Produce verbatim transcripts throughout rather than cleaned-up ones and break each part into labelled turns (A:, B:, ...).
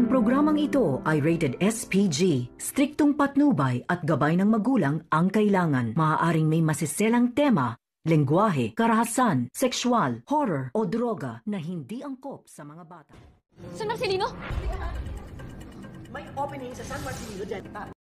A: Ang programang ito ay rated S P G. Striktong patnubay at gabay ng magulang ang kailangan. Maaaring may masiselang tema, lengguwahe, karahasan, sexual, horror o droga na hindi angkop sa mga bata.
B: San Marcelino?
C: May opening sa San Marcelino dyan.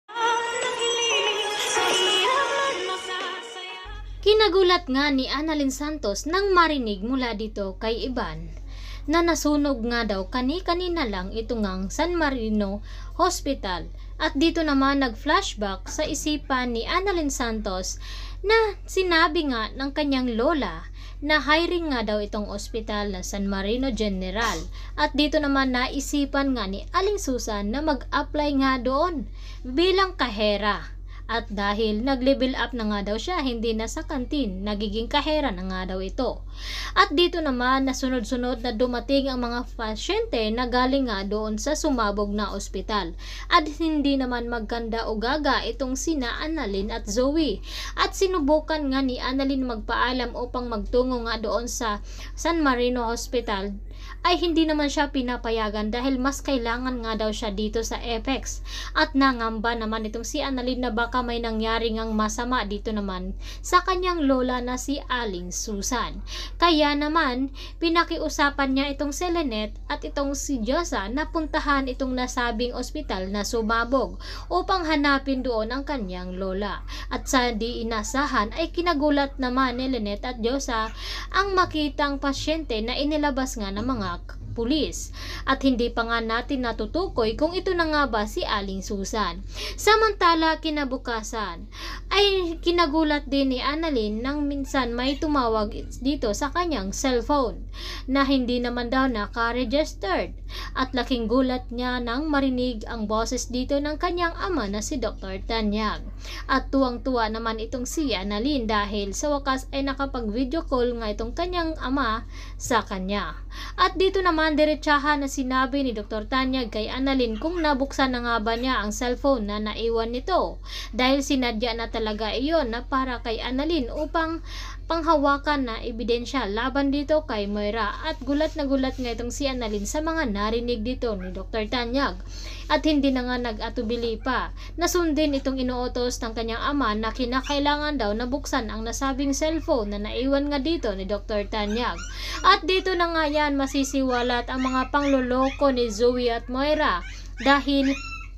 B: Kinagulat nga ni Analyn Santos nang marinig mula dito kay Iban na nasunog nga daw kani-kanina lang ito ngang San Marino Hospital. At dito naman nag-flashback sa isipan ni Analyn Santos na sinabi nga ng kanyang lola na hiring nga daw itong ospital na San Marino General. At dito naman naisipan nga ni Aling Susan na mag-apply nga doon bilang kahera. At dahil nag-level up na nga daw siya, hindi na sa kantin, nagiging kahera na nga daw ito. At dito naman nasunod-sunod na dumating ang mga pasyente na galing nga doon sa sumabog na ospital. At hindi naman magkanda o gaga itong sina Analyn at Zoe. At sinubukan nga ni Analyn magpaalam upang magtungo nga doon sa San Marino Hospital, ay hindi naman siya pinapayagan dahil mas kailangan nga daw siya dito sa Apex. At nangamba naman itong si Analyn na baka may nangyari ngang masama dito naman sa kanyang lola na si Aling Susan. Kaya naman pinakiusapan niya itong si Lynette at itong si Josa na puntahan itong nasabing ospital na sumabog upang hanapin doon ang kanyang lola. At sa di inasahan ay kinagulat naman ni Lynette at Josa ang makitang pasyente na inilabas nga ng mga pulis. At hindi pa nga natin natutukoy kung ito na nga ba si Aling Susan. Samantala kinabukasan ay kinagulat din ni Analyn nang minsan may tumawag dito sa kanyang cellphone na hindi naman daw naka-registered. At laking gulat niya nang marinig ang boses dito ng kanyang ama na si Doctor Tanyag. At tuwang-tuwa naman itong si Analyn dahil sa wakas ay nakapag-video call nga itong kanyang ama sa kanya. At dito naman diretsahan na sinabi ni Doctor Tanyag kay Analyn kung nabuksan na nga ba niya ang cellphone na naiwan nito. Dahil sinadya na talaga iyon na para kay Analyn upang panghawakan na ebidensya laban dito kay Moira. At gulat na gulat nga itong si Analyn sa mga narinig dito ni Doctor Tanyag. At hindi na nga nag-atubili pa. Nasundin itong inuutos ng kanyang ama na kinakailangan daw na buksan ang nasabing cellphone na naiwan nga dito ni Doctor Tanyag. At dito na nga yan masisiwalat ang mga pangloloko ni Zoe at Moira dahil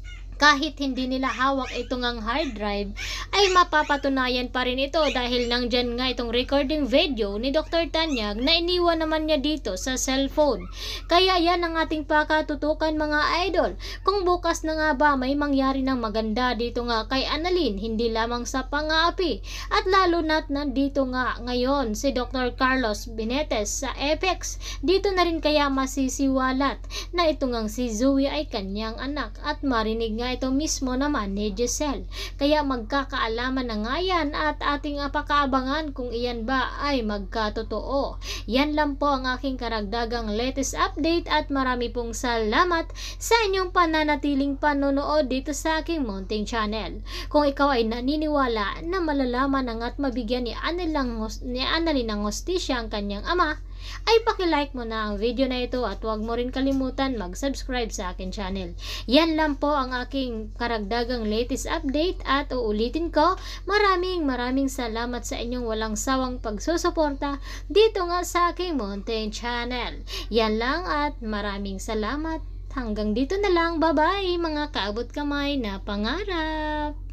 B: kahit hindi nila hawak itong ang hard drive ay mapapatunayan pa rin ito dahil nandyan nga itong recording video ni Doctor Tanyag na iniwan naman niya dito sa cellphone. Kaya yan ang ating pakatutukan mga idol. Kung bukas na nga ba may mangyari ng maganda dito nga kay Analyn, hindi lamang sa pang-aapi at lalo na't nandito nga ngayon si Doctor Carlos Benitez sa Apex, dito na rin kaya masisiwalat na ito ngang si Zoe ay kanyang anak at marinig nga ito mismo naman ni Giselle. Kaya magkakaalaman na nga yan at ating apakaabangan kung iyan ba ay magkatotoo. Yan lang po ang aking karagdagang latest update at marami pong salamat sa inyong pananatiling panonood dito sa aking munting channel. Kung ikaw ay naniniwala na malalaman ang at mabigyan ni Analyn ni Analyn ng hostisya ang kanyang ama, ay pakilike mo na ang video na ito at huwag mo rin kalimutan mag-subscribe sa akin channel. Yan lang po ang aking karagdagang latest update at uulitin ko, maraming maraming salamat sa inyong walang sawang pagsusuporta dito nga sa aking munting channel. Yan lang at maraming salamat. Hanggang dito na lang. Bye bye mga kaabot kamay na pangarap.